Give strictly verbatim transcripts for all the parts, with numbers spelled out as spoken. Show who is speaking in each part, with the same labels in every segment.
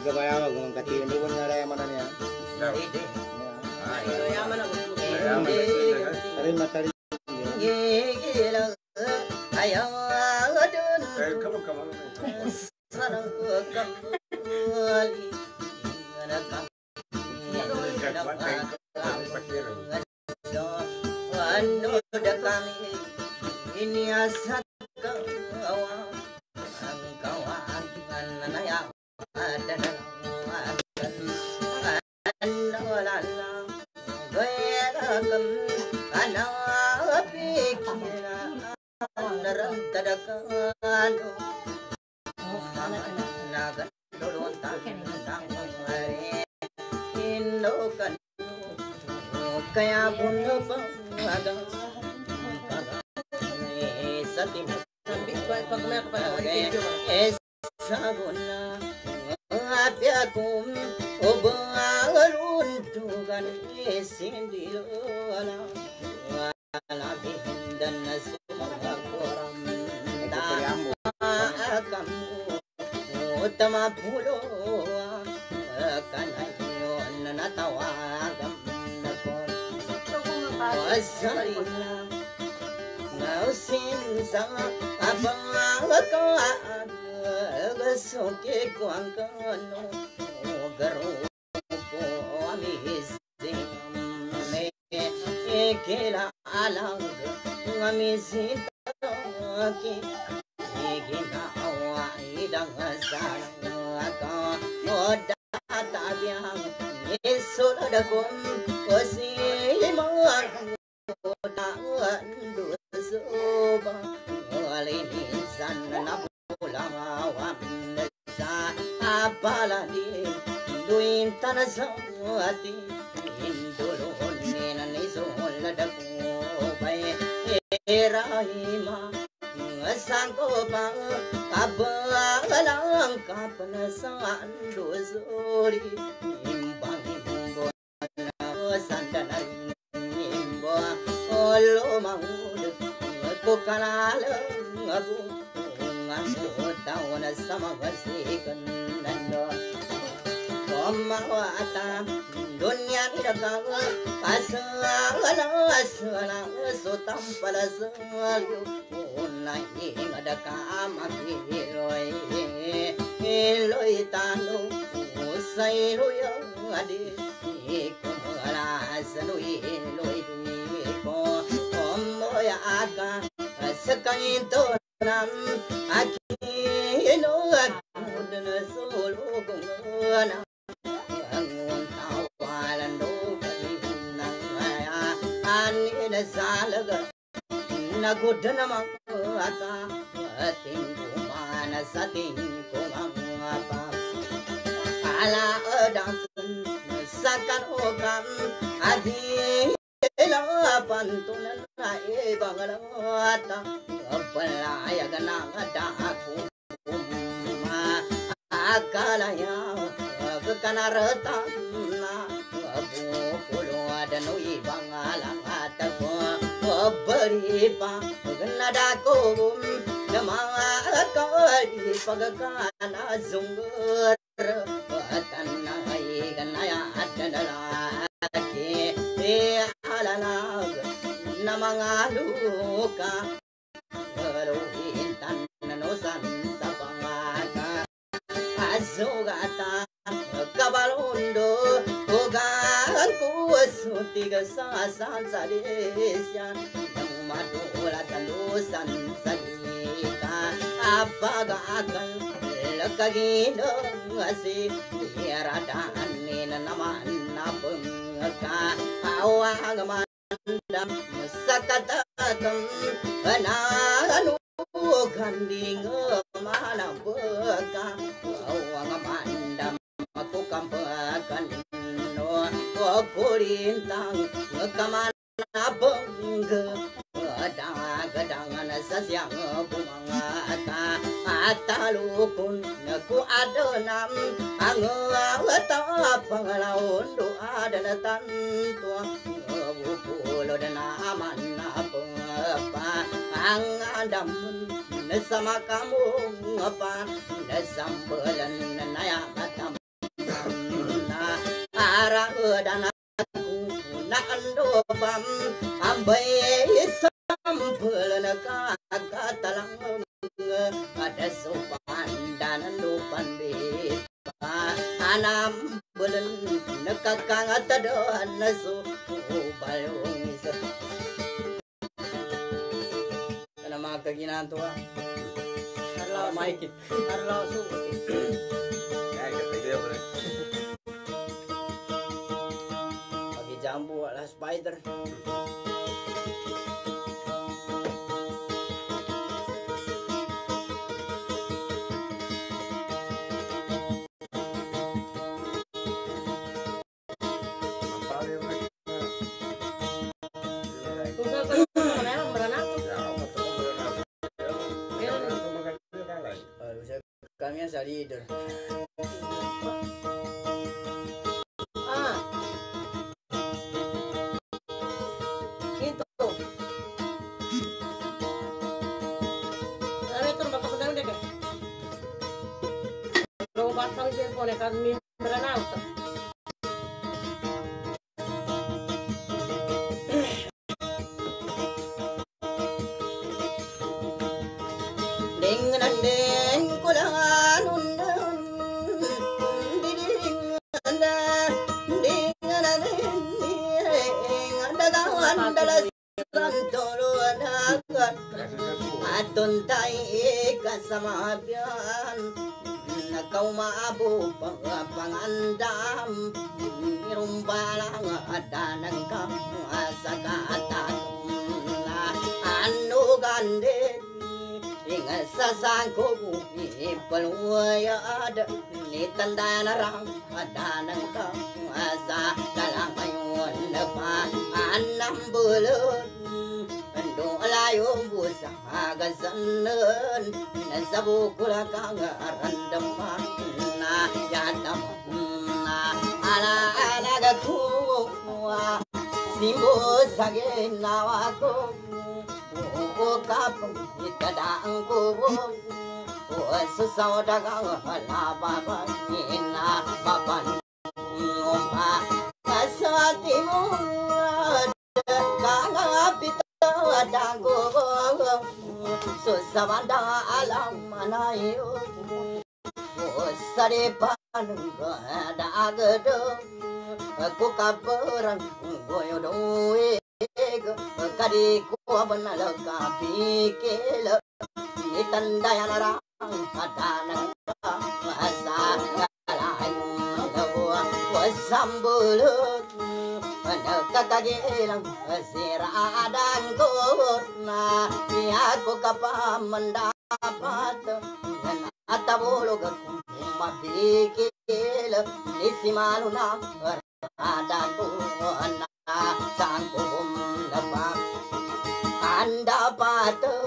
Speaker 1: Gabaya wag mong katiin doon nga rin man niya.
Speaker 2: Hindi. Ay, yaman ako.
Speaker 1: Tari matari.
Speaker 2: Gigila. Ayaw adun.
Speaker 3: Eh, come on, come on.
Speaker 2: Sanang kamali. Nagkam. Ano da kami iniasat kawa ang kawagan na naya ada na ano wala na gaya kam ana pikira narantadakan nagan dolon tan nang mare inokan kaya puno pa agang satim sambit pa pagmak pa esagona apiakum obalun tugan esindilala wala bihindan na sumagoram akam utama pulo kanayo natawagam Wasarina Ngausin sa Apangakakaan Gasuki kuangkano Garupo amisin Ikila alang Ngamisita Iginawa idang sarang Oda tabiang Isuladakum Wasimang Udangan Dusoba Walinisan na pulang awam sa apaladi Duin tanasawati Indulon nisuladakumay Irahima Sangko pa kabalang kapanasaan dosori Imbang imbo na sandanan imbo Olo mahud kukalalang ako Ngaso tao na sa mga sikan nando Pamawata dunya nidagaw Asala asala sotam palasalyo Unay ingadaka makiloy Iloy tano usay loyang adi Kumala sanoy iloy ko Omoya aga sakayito nam Akino agmuda na solo kumana Ang tawalan do kalinang maya Anina salaga Nagoda naman ko ata Ating kumana sa ating kumangapa Ala odakun sa karogan Adi ilapantunan na ibang langata Kapalayagan ang adako Akalaya Kakanaratan na Bukuluan no ibang langata ko Bari pa Ganadako Na mga kawali Pagkakana zunggur Patan na iganaya at nalalaki Alalag Na mga luka Galuhintan na nosan sa pangata Asugata Kabalundo Ugan kuwasutiga sa sansarisyan Yang madulat na lusan sa dika Apagagal Lagkaginong asi Iradaan nina naman na pangka Awang mandam sa katatang Pananugan di nga manabaka Awang mandam ako kampakan no Kukurintang kamanabang Gadang-gadang sa siyang bumangata At talukon ku adonam Ang watapang laon doa dan tanto Bupulod naman na pangapa Ang adamun sama kamu apa Nasambalan na nayakatam para danaku nandopam ambai sampul nakatalang ada sopan dan lupan beta anam bulan nakakang atadoan nasu balong isa kana makaginan to harlaw maikit harlaw su pagi jambu ala spider kami sa leader. Ah. Itu. Ano ito makapagdang dek. Lo batang cellphone kan min beranaut. Dengan deng kulangan undan diding anda dengan deng anda kawan dalam santolo adakan atun tai kasamabian nakau maabu pangandam irumbalang ada nangkam asakatan anu gande ingat sasangko ipaluya ada ni tanda narang ada nangka asa dalam ayun lepa anam bulan ando layo busa agasanen nasabu kulakang randaman na yatam na ala ala gaku simbo sage nawako o kapung itadang ko o susau dagang hala baba ina baban umpa asati mo kangapit adang ko susawanda alam manayo o sarepan dagado aku kaperang goyodoe kadi ko banal ka pikil ni tandaya narang adanang asa kalain lawa wasambul nakakagilang siradan ko na ako kapamandapat atabulog akong mapikil ni si Maluna adan ko na sangkong lapak anda pato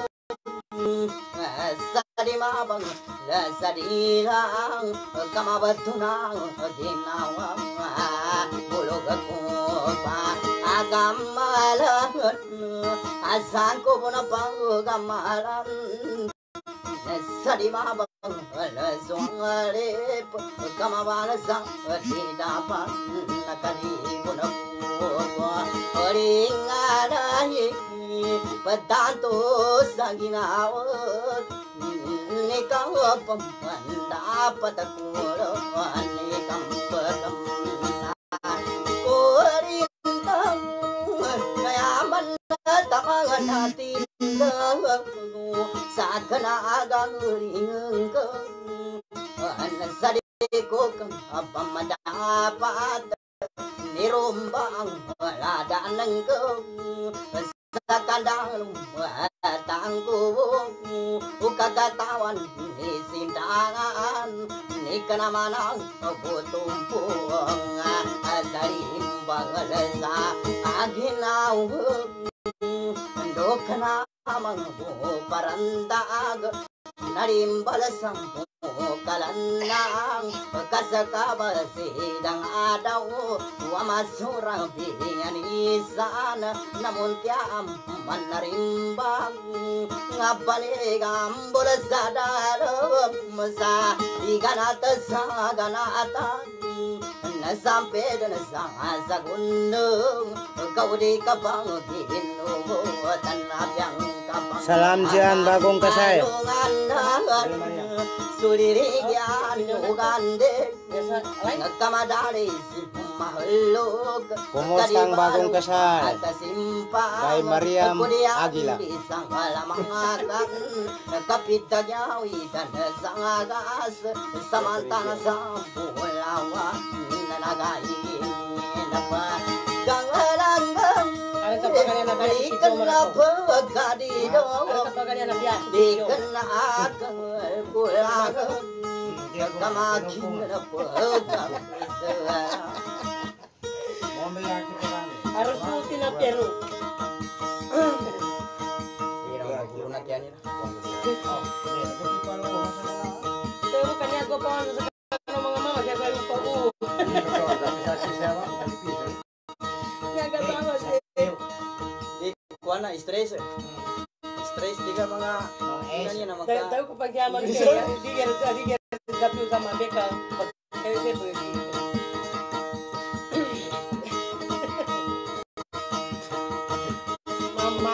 Speaker 2: sadi mabang sadi lang kamabatunang ginawa bulog ako pa agamalan asan ko po na pagamalan sadi mabang songalip kamabalasang di dapat nakaligo na Oringanay patanto sa ginawat ni kapam dapat ako ni kampagam korintang kayaman na tamangan natin sa kanagang ringang ka nasari ko kang pamadapat nirombang wala danang ko sa kandang tanggo ukagatawan ni sindangan ni kanamanang butumpuang asarimbang sa aginaw ando kanamang parandag narimbalasang kalanang kasakabasidang adaw wamasurang pianisan namun tiam manarimbang ngapaligam sa dalam sa iganata sa ganatan sampai dan sang asa gunung kau di kapangin tanah yang kapang
Speaker 1: Salam Jian Bagong Kasai.
Speaker 2: Sulirigan ugande kamadari si mahluk
Speaker 1: Kumusta ang Bagong Kasal? Kay Mariam Agila.
Speaker 2: Isang alamangakan kapitagyawi dan sangagas samantana sa pulawan nanagayin napa gangalangang di kenapa kadido di kenapa pulang kamakin napagam
Speaker 3: Harus rutin na pero. Pero kanya ko pa sa mga mama kaya ko pa ko. Kaya ka ba
Speaker 2: di kuan na stress stress tiga mga kanya na maka
Speaker 3: tayo ko pag yaman kaya di gero di gero dapat sama beka kayo siyempre. Mama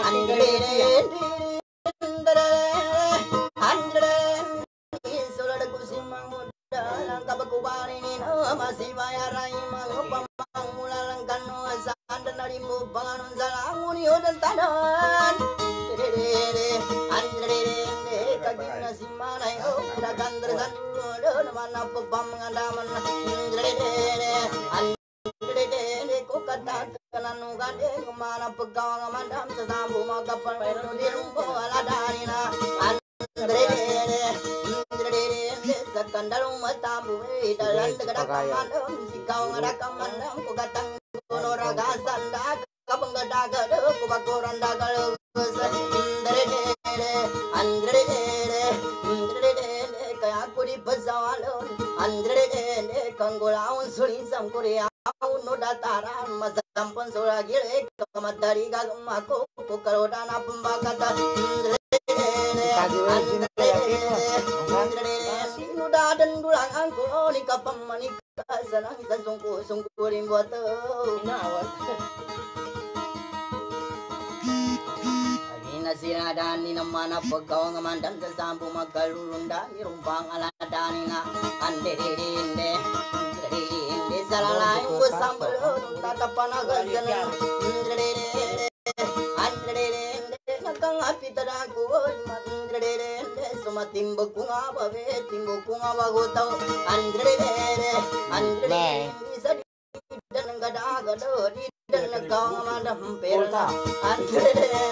Speaker 2: masih bayarai mengupamulalang kanu asan dan narimu bangun salamun yodan tanan andre kagina simana yo dagan tersan don mana pepam ngandaman andre andre ko kata kananu gande mana pegang mandam sesambu magapan di rumbo aladarina andre Sakandalong matabu dalan tegadakan sikau ngadakaman ku gatang kono ragasan dak kapengadaga ku bakoran dagal andre andre andre kaya aku di pesawalon andre kanggulaun suri samkuri au no dataran masampun suragire kamatari gagmaku ku karodana pembakata andre dan dulang angku ni kapam manika sanang sa sungku sungku rin buat
Speaker 3: inawat.
Speaker 2: Agina sinadan ni namana pagkaw nga mandan sa sampu magkalulunda ni rumpang aladani nga ande inde inde salalay mo sambal tatapanagasan inde ande nagkangapit ako inde suma timbo kunga babe timbo kunga bagotau andre andre bisa di dan gada gada di dan kau mandam perna andre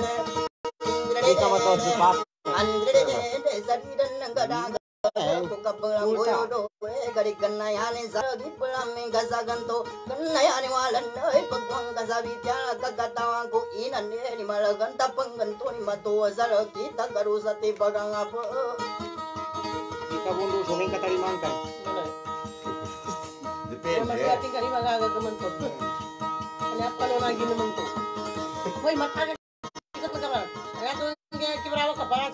Speaker 2: andre andre sadi dan gada ko kapelang boyodo gadi kanayane saragi pelaming gasaganto kanayane walan ay pagwang kasabitya kagatawang ko inan ni malagan tapang ganto ni matuwa saragi tagarusa ti pagangapo
Speaker 1: Ika bundu suming katarimangkan.
Speaker 3: Depende. Masih ating kali magagagaman to. Kanya pa lang lagi naman to. Hoy, matagal ka pa ka. Kaya to kibrawa ka para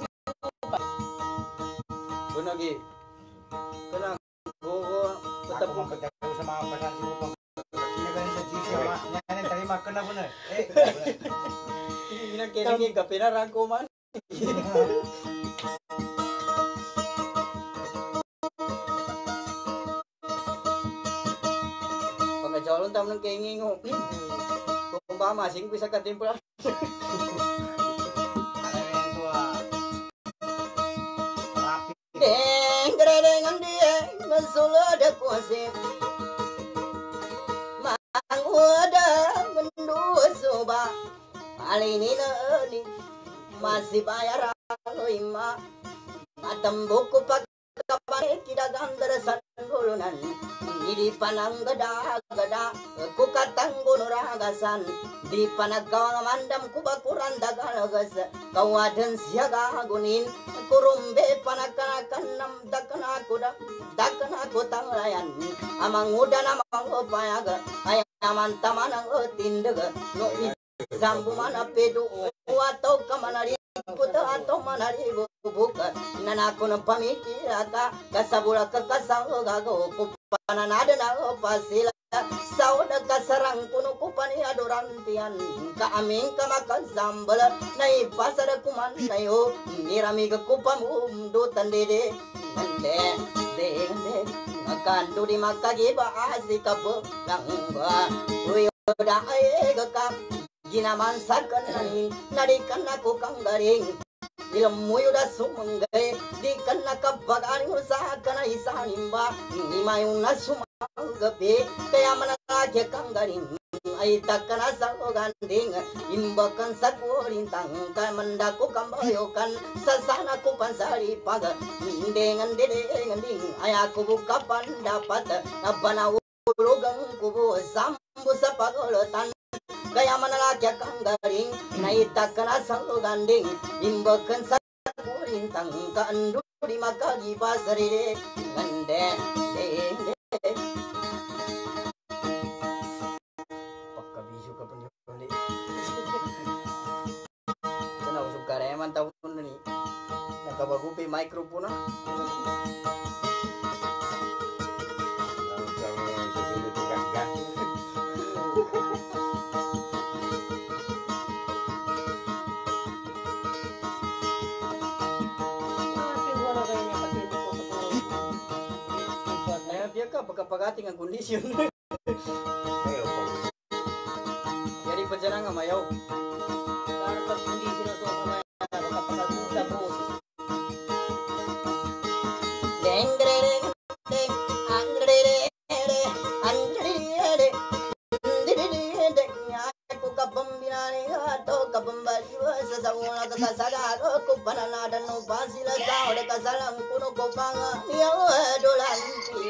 Speaker 2: Bunagi. Kana go
Speaker 1: Tetap mo pagkakaw sa mga pasansi mo pang kinabahin sa G C M. Yan ang tarimakan na po na. Eh,
Speaker 2: ginagkinig ka pinarang ko man. Pagkajalon tam ng kaingin ko. Kung ba masing bisa ka timpla. Deng deng andi ngesulod aku asik mangoda mendusuba alini nani masih bayar loima atam buku pak kapane kidagan darasan gulunan di panang gada gada ku katang gunuragasan di panagawang mandam ku bakuran dagalagas kawadan siaga gunin kurumbe panakanakan nam dakana kuda dakana kutang layan amang udan amang upayaga ayaman tamanang tindaga no zambu mana pedu atau kamanari puta atau manari buka nanakun pamikiraka kasabula kakasang gago pananada na pasila sauda kasarang kuno kupani adorantian ka aming kamakazambal na ipasara kuman na yo nirami ka kupamu do tandede nande de nande ngakandu di makagiba asikapo langga uyo da ay ka ginaman sakanani nadikan aku kanggaring ilmu yuda sumangay di kan nakapagaling sa kana isanimba ni mayuna sumanggabi kaya manalagya kang galing ay takana sa ganding imbakan sa kurintang kan mandako kambayokan sa sana ko pansari pag hindengan dedengan ding ay ako bukapan dapat na panawulugang kubo sambu sa pagulutan kaya manalagya kang galing naitakana sa ganding imbakan sa kurintang kaandu di makagiba sarili gande de pagkabiso ka pun ulit kana usog ka rin man tawon na ni nakabagupi microphone na pagkapagating ang kondisyon. Jadi penjara nggak mayaw. Karena pas kondisi itu sama pagkapagating sa bus. Deng deng deng andre andre andre deng deng aku kapambinani atau kapambali sa sauna kakasada aku panana dan upasila sa ode kasalang kuno kopanga ya dolan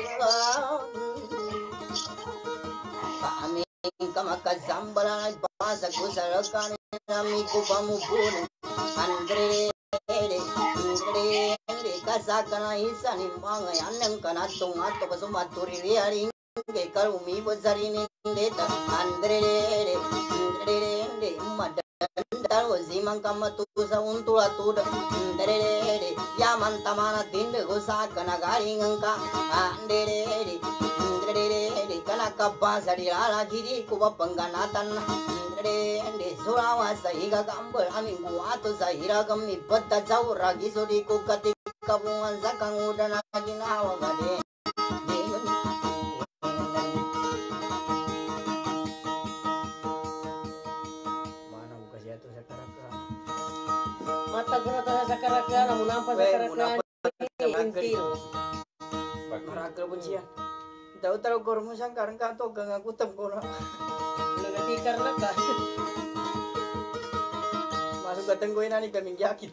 Speaker 2: kami kamakazambala basa kusalakan nami ko pamupun andre andre andre kasakana isa ni mga yanang kanatong ato pasumaturi riaring kay karumi bozarini deta andre andre andre madandar wazimang kamatusa untula tuda andre yaman tamana tinde gosakana garingan ka andre andre kana kapasa di ala giri kuba pengganatan andre andre surawasa higa gambal amin guato sa hiragam ibatta jawra gisodi ku katika bungan sakang udana ginawa gade mata guna tayo sa karakter, namun nampak sa karakter intil. Karakter pun siya. Tahu-tahu kormo sang karang kato kang aku tempo na. Nagatikar na ka. Masuk gateng ko inani kaming yakit.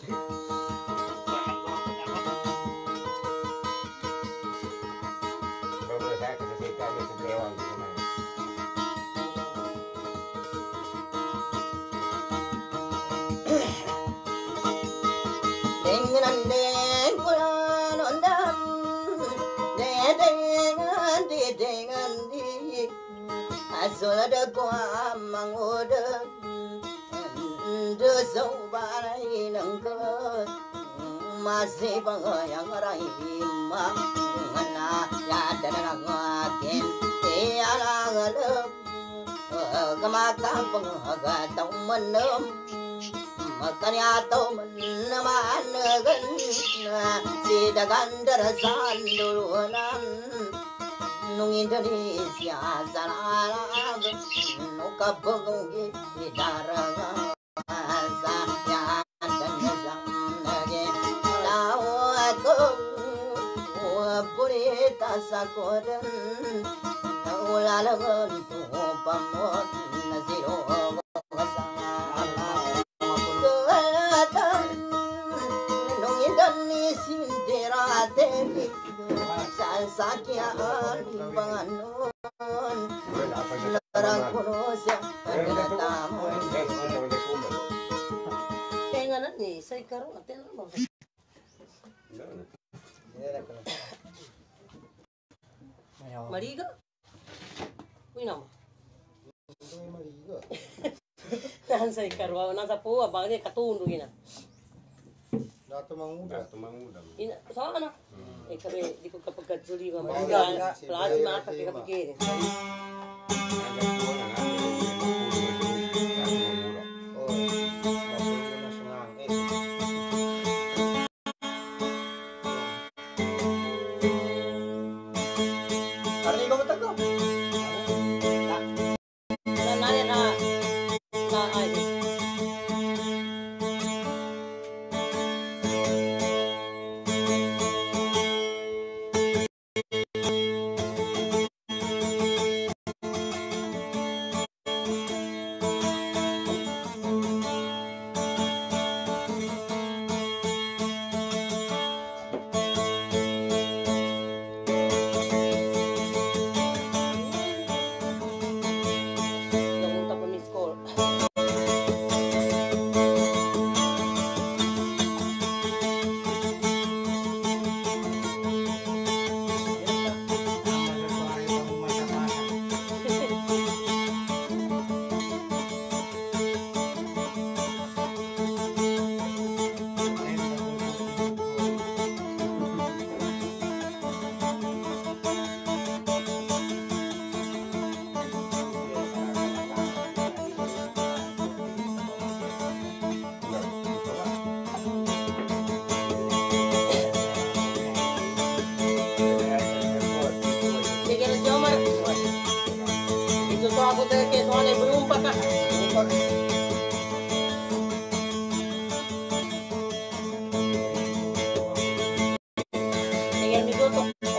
Speaker 1: Kalau saya kasih kami sebelum gimana?
Speaker 2: Dengan deng bulan ondam, dengan di dengan di, asal ada kuah mangoda, dosa barai nangka, masih bangayang rahimah, mana ya dan nangakin, tiada ngalem, kemakam pengagatau menem. Makanya tau meneman gan si dagan darasan dulunan nung Indonesia salah nuka pengungi di darah saya dan zamnage lau aku purita sakodan ulalangan tu pamot nasiro sakyaan banganon larang kuno siya nagtatamo kaya nga na ni sa ikaro natin ano maliga uy naman maliga nasa ikaro nasa po abang niya katundog yun
Speaker 1: Satu mengudang.
Speaker 4: Satu mengudang.
Speaker 3: Ina, sa ano? Eh kami, di ko kapag katsuli ka
Speaker 1: Maligang
Speaker 3: mga
Speaker 1: nga.
Speaker 3: klase mga kapikapikir.
Speaker 4: Agak dua na nga. Satu mengudang.
Speaker 1: Oh, masuk na sungang. Eh, Arni ko matag ko.
Speaker 3: Nanay ka, na ay. Napunta pa miss call. Sige na Jomar. Ito to ako tayo kaya soalnya belum pa ka. Sige na dito to.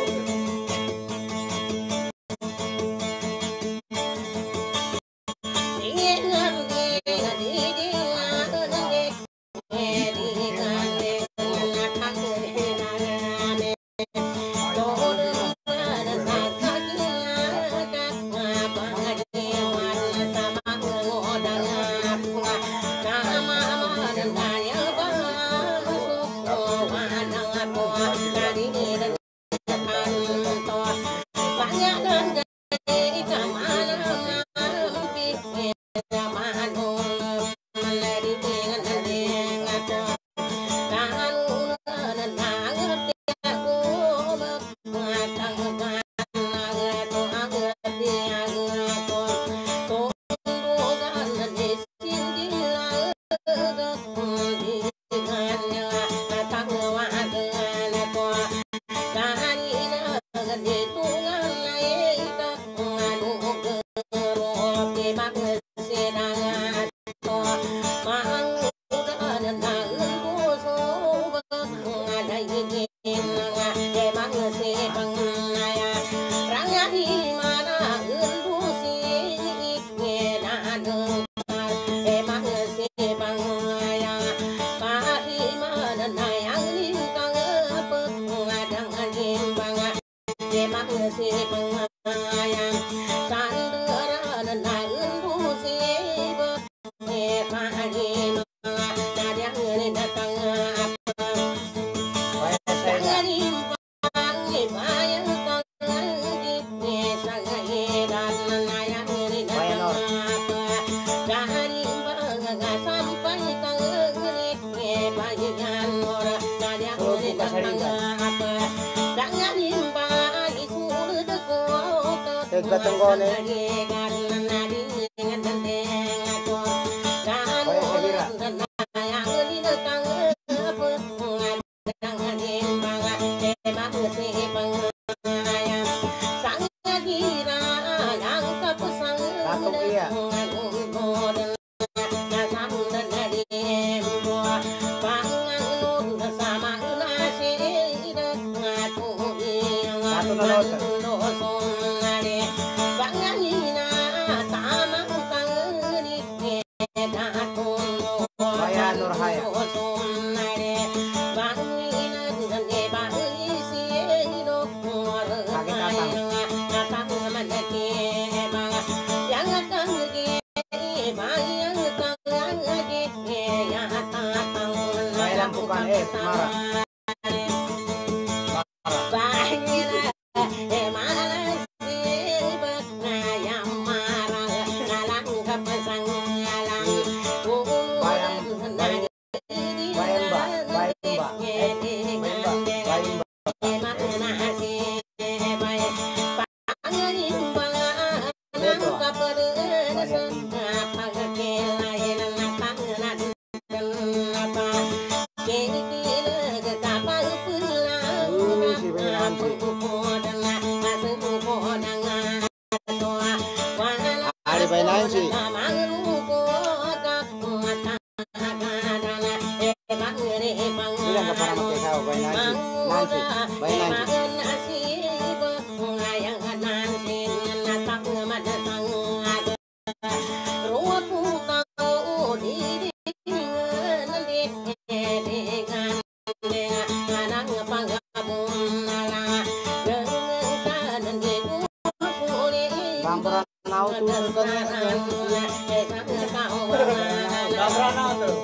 Speaker 1: Gatunggone. Bukan es, marah. Bayang, bayang, bayang mbak, bayang mbak. nanti, bayi nanti. Gambaran nau tuh kan? Gambaran nau tuh.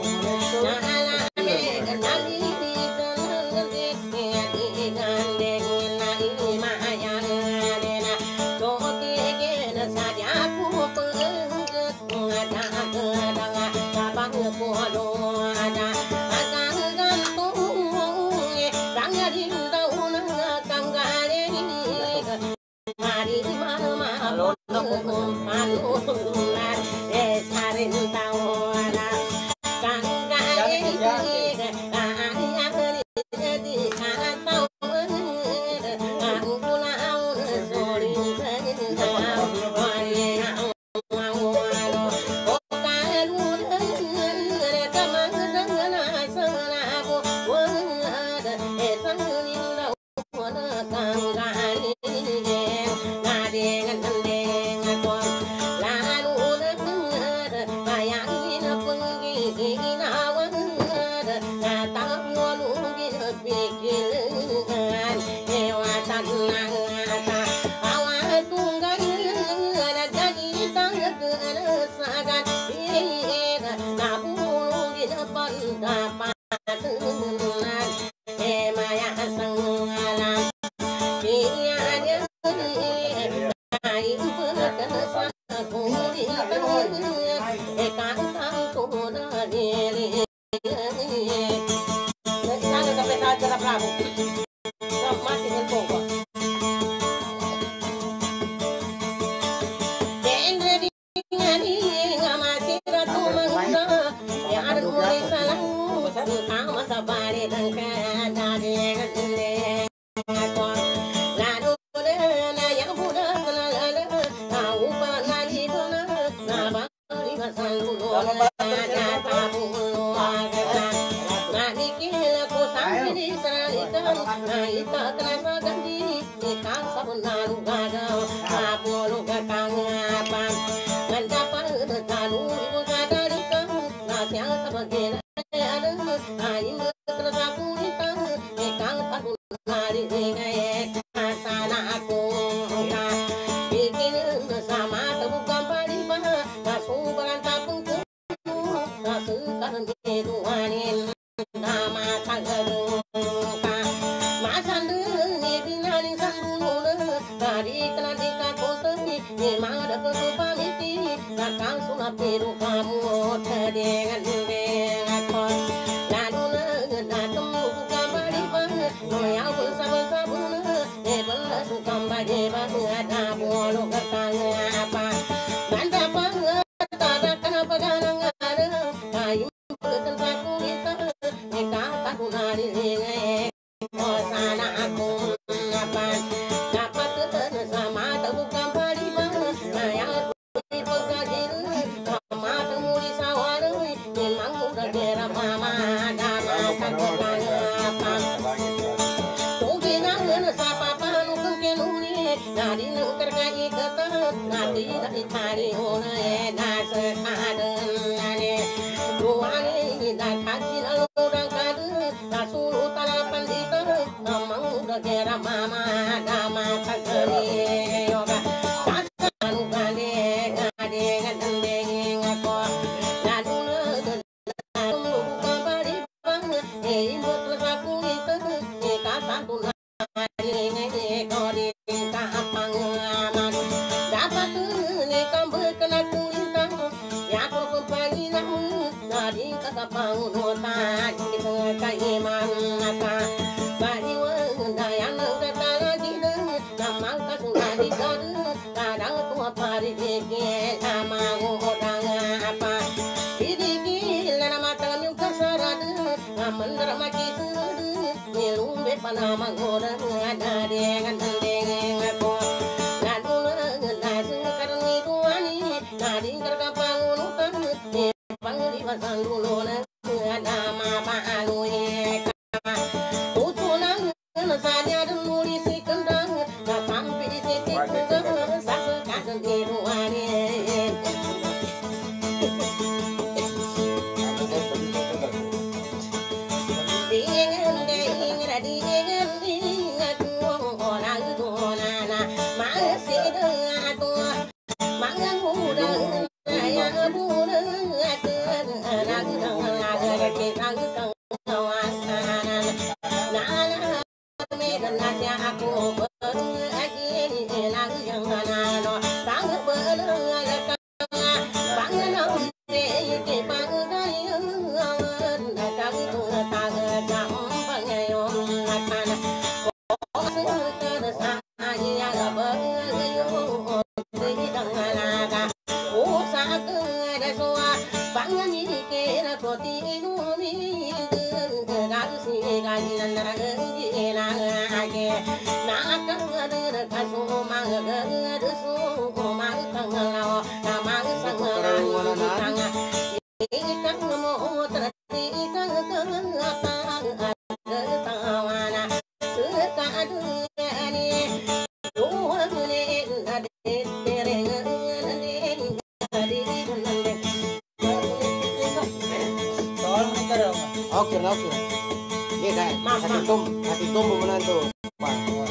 Speaker 1: Oke, oke. Iya kan? Hati tum, hati tum menantu. Wah, wah.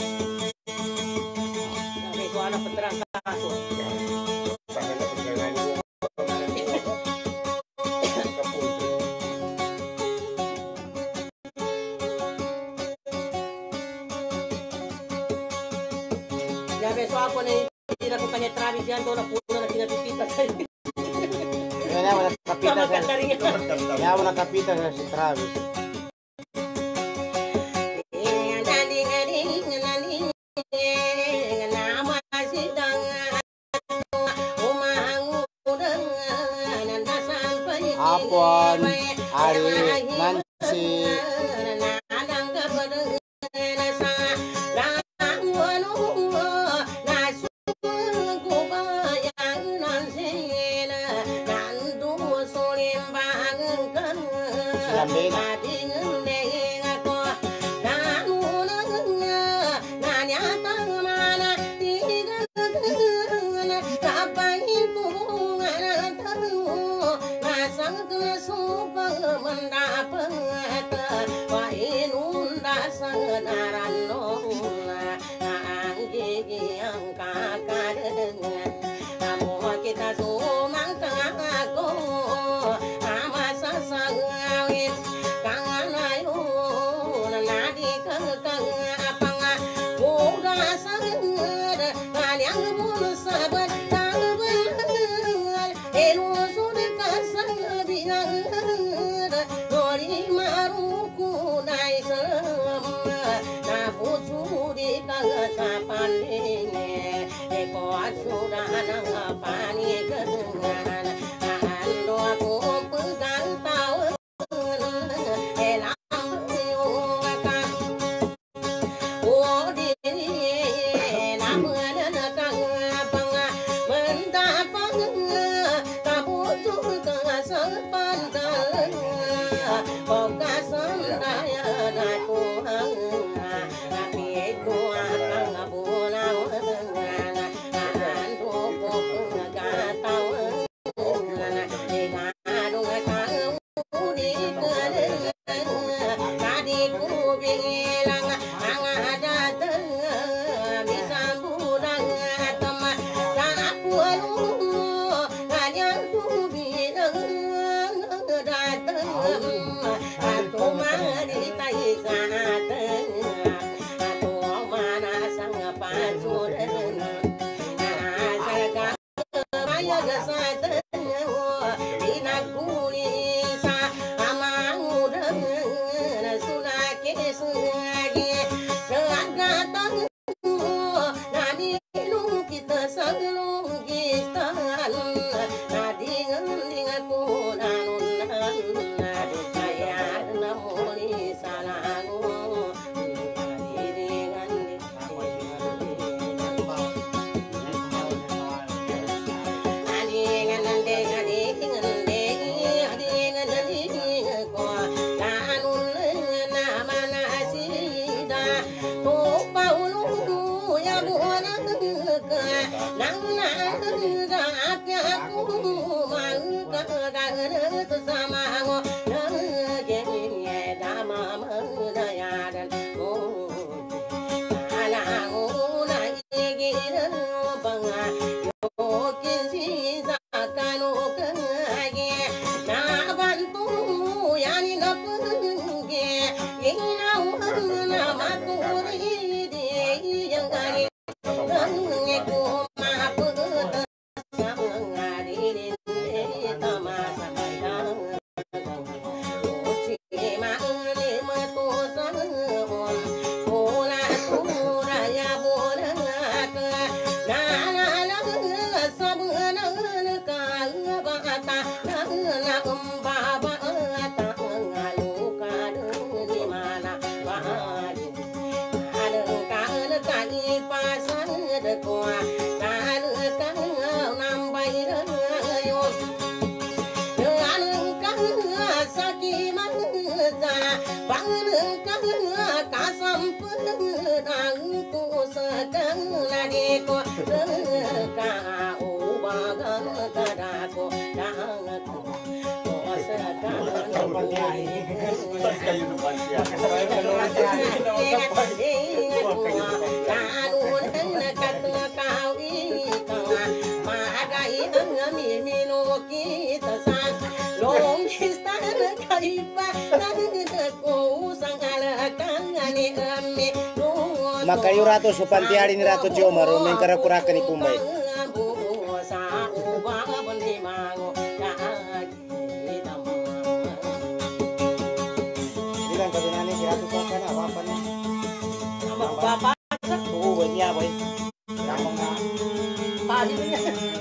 Speaker 3: Nah, itu anak peterang kasut.
Speaker 4: Pakai pegangan itu. Kapul.
Speaker 3: Ya besok ako na hindi ko kanya Travis yan doon na puno na pinapipita kayo.
Speaker 1: Ya, wala kapita kan. Ya, wala kapita kan si Travis. Apon, Ari, Nancy.
Speaker 3: Salah dayadan oh ala una igir banga yo kisi zakano kage na bantu yani napunge ina wana maturi de yangani nge ko ma put ngari ni tamasa
Speaker 1: Makayo rato supantiari ni rato Jomar rumeng karakurakan ni Kumbay. Bilang kabinani si rato pa kana apa na?
Speaker 3: Bapak
Speaker 1: Oo, niya boy. Kamang na.
Speaker 3: padi niya.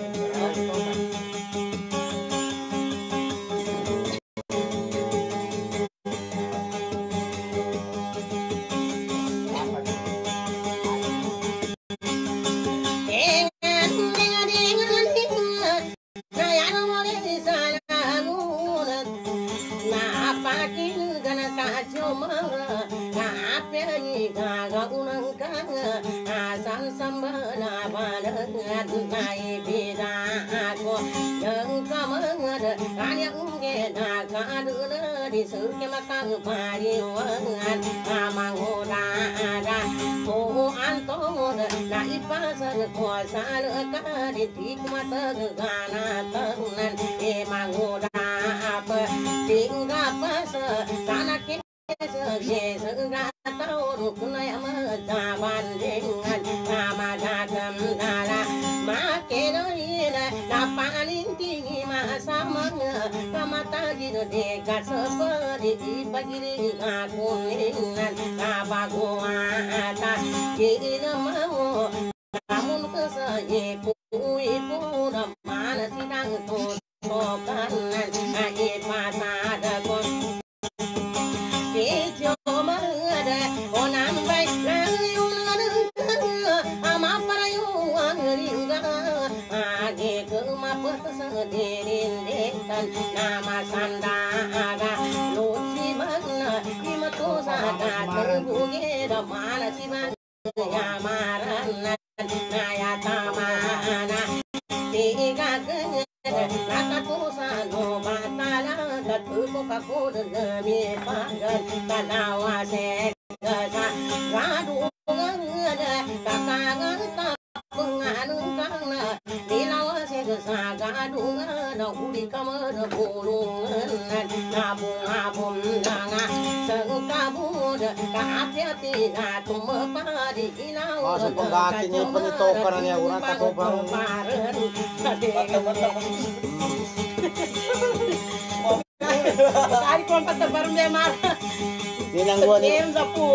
Speaker 1: Masuk penggakinya penitokan niya urang katobang.
Speaker 3: Kali ko pa tabarang de mar.
Speaker 1: Bilang gua ni.
Speaker 3: Em zapu.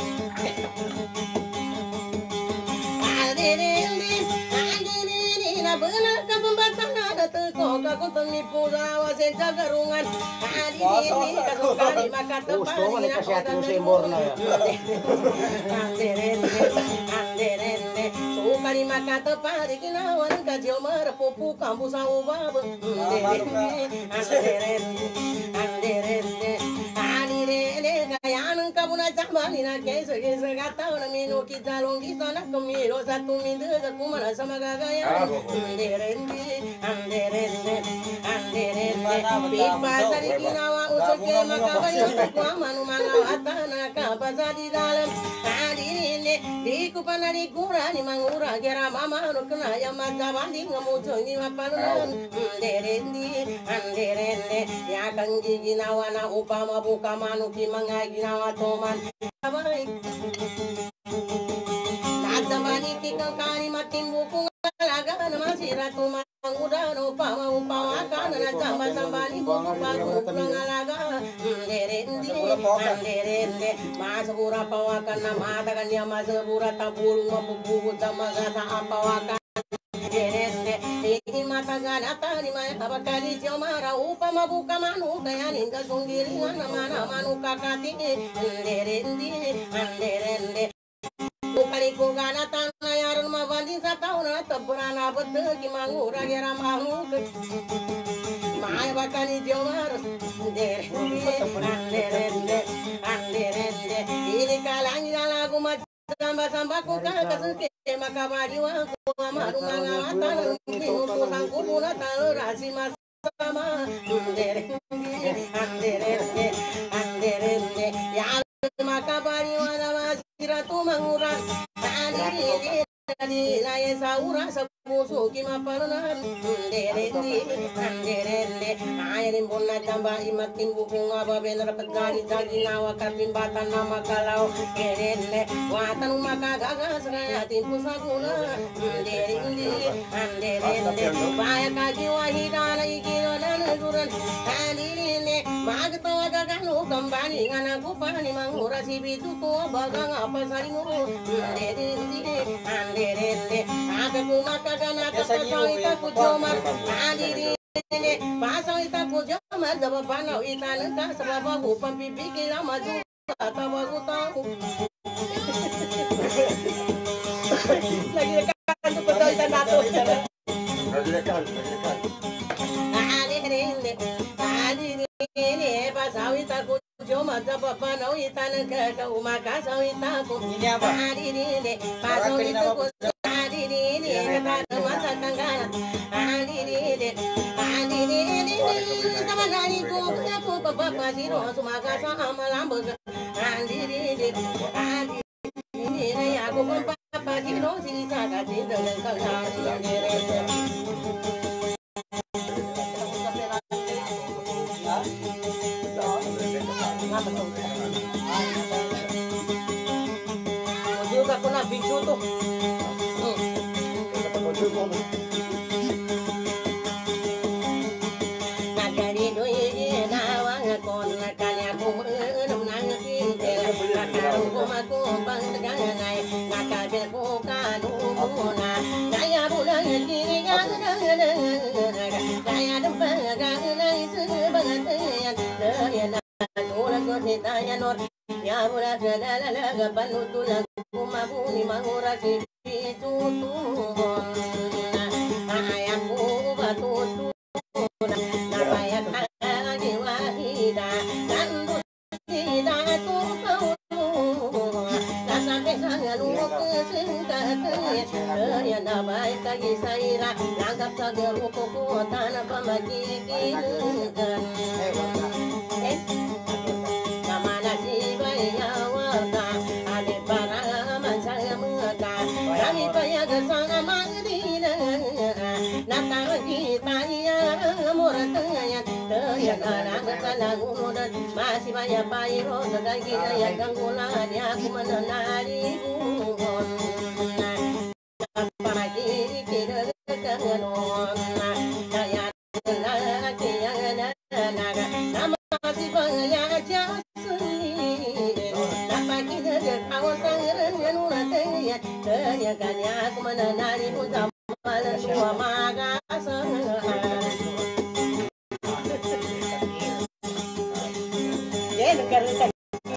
Speaker 3: Benar ka pembatang ada teko ka kutun ni puza wa se jagarungan adi ini ka sukari maka tepat
Speaker 1: ni kasihati mo sembor na ya.
Speaker 3: Anderende anderende sukari maka tepat kinawan ka Jomar pupu kampus ubab anderende anderende anderende ani re re kayanu Ang kabuna chambali na kesa kesa gata na mino kita longi sana kumiro sa tumindo ka kumara sa magagaya. Anderende anderende anderende pipa sa ginawa usok ke makabali ko manu mangawata na kapasa di dalam adirinde di ku panari kurani mangura kera mama rukna ya mazabandi ngamucho ni mapalunan anderende anderende ya kangi ginawa na upama buka manu ki mga ginawa toman baik nazamani kikang kani matimbu kung alaga na masira tumangura no pama upama kana na jamba sambani buku paru pulang alaga derende derende masabura pawakan na mata kan ya masabura tabulung mabubu tamaga sa apawakan derende ini mata ganata ni maya abakali jomara upama buka manu kaya ninga sunggiringan mana manu kakati derende derende Bukali ko ganata na yaron mabandi sa tao na tabrana bad ki mangura gera mahu Maya bakali jomar derende derende derende ini kalangi na lagu Samba samba ko kakasuke makabari wa ko amaru mangawata minuto sangkulo na talo rasi masama derende derende derende ya makabari wa na masira tu manguran tadi di laye saura sabuso ki mapalna derende derende ayerin bonna tamba imatin bukung aba bener pegani dagi nawa katimbatan nama kalau derende watan makagaga seraya timpu saguna derende derende paya kaji wahidana ikiro nanuran derende magto gaga no kambani ngana kupani mangura sibitu to bagang apa saringo derende derende aga kumaka gana kapasawita kujomar adirinde pasawita kujomar jaba panau itan ka sababa ku pampipikira maju atawagu tahu lagi dekat tu betul itan dato
Speaker 4: Lagi dekat, lagi dekat.
Speaker 3: adirinde adirinde pasawita kujomar jaba panau itan ka kumaka sawita ku adirinde pasawita kujomar Adididi, kata masa tanggana. Adididi, adididi, sama dari ku aku bapak siro sumaga sama lambung. Adididi, adididi, aku bapak siro sini saga cinta dan kalian. Juga kena bisu tuh. Nagari doi nawang kon kanya ko enam nang kinte nakaru ko mako bang ganay nakabe ko kanu muna kaya bulan kiri gan kaya dempang ganay sebangat yan daya nula ko tanya nor ya bulan lalala panutulang kumabuni mangurasi Tutun ayaku batutun napaya kagi wahida nandu tidak tukau nasampai sangalu kesingkatnya kaya nabai kagi saira langgap sageru koko tanah pamaki kilukan kamana si baya warta ade para mansaya muka kami paya kesana magdina natang kita ya muratanya teryan anak kalagun dan masih banyak pairo sedang kita yang ganggulan ya aku menenari buhon pagi kita kenon saya lagi yang naga nama masih banyak jasli dapat kita kawasan renungan teryan kanya aku menenari buhon dua magasan ya negara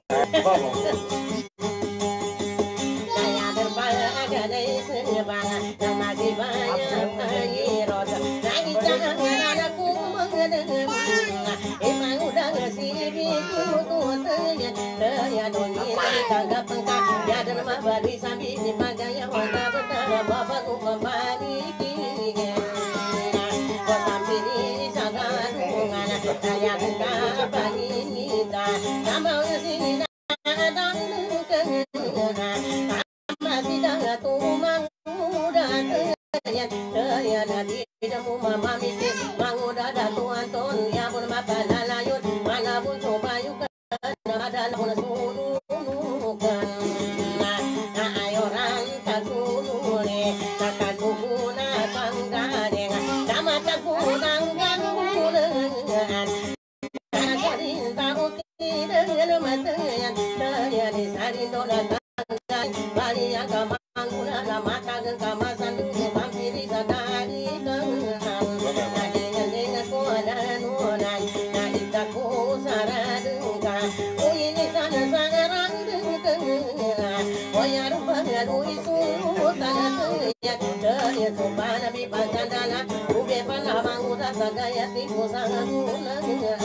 Speaker 3: saya berbahagia dari sebanyak yang masih banyak pengirot lagi jangan anakku mengenang emang udah ngasih bikin tuh ternyata ya doni kagak pengkak ya dan mabadi sambil dipagaya wanda betara bapak kembali kini kau sambil sagadungan saya kembali kita tambah sini dan kenal masih dah tumang udah ya ya nadi demu mama mikir manguda datu anton ya pun mapana layut mana pun coba yuk ada pun sunukan na ayoran tagunure takaduguna panggadeng sama tagunang gangunan kakarin tauti dengan matayan ya di sarindo datang bali yang kamanguna mata gen kamasan tampiri sadari kenal dengan dengan ko ada nunan na itaku saradengka oh ini sana sangarang dengkengan oh ya rupanya lui sultan ya ya sobana bi pagandana ube panamang udah sagaya tiku sangunan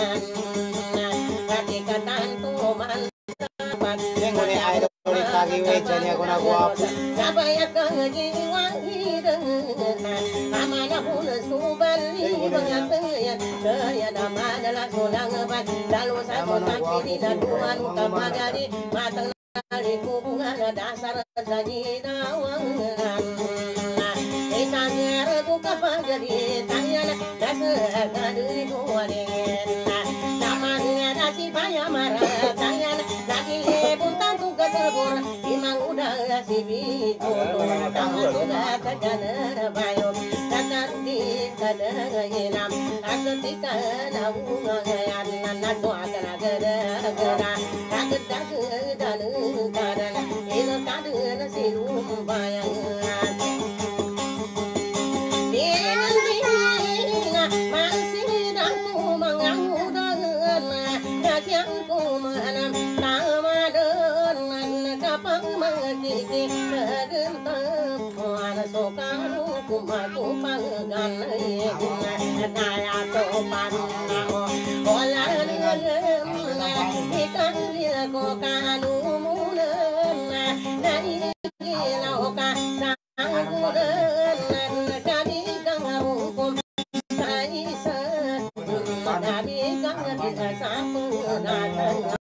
Speaker 3: ketika tantu man
Speaker 1: Yang ini idol lagi wejanya aku nak buat.
Speaker 3: Sabaya kang jiwa hidang amana pun subali banyak ya nama adalah solang ban lalu satu sampai di duan kamagari matang dari hubungan dasar saji dawangan isangnya tu kapagari tanyana dasar kadui duanen namanya nasi payah marah tanyana lagi pun tantu kesebur imang udah si bito tangan sudah terjana bayo kata di kada yenam ketika naunga yan natu akan ada ada kaget kaget dan kada ini kada si lumbayang masih daku mengangudan kakian ku manam tamadan kapang mengkiki kagentang wana sokaru kumatu panggan naya topan nao ola ngenna ikan dia ko kanu munan na ikila oka sangudan kami kang hukum kaisa kami kang bisa sapu datang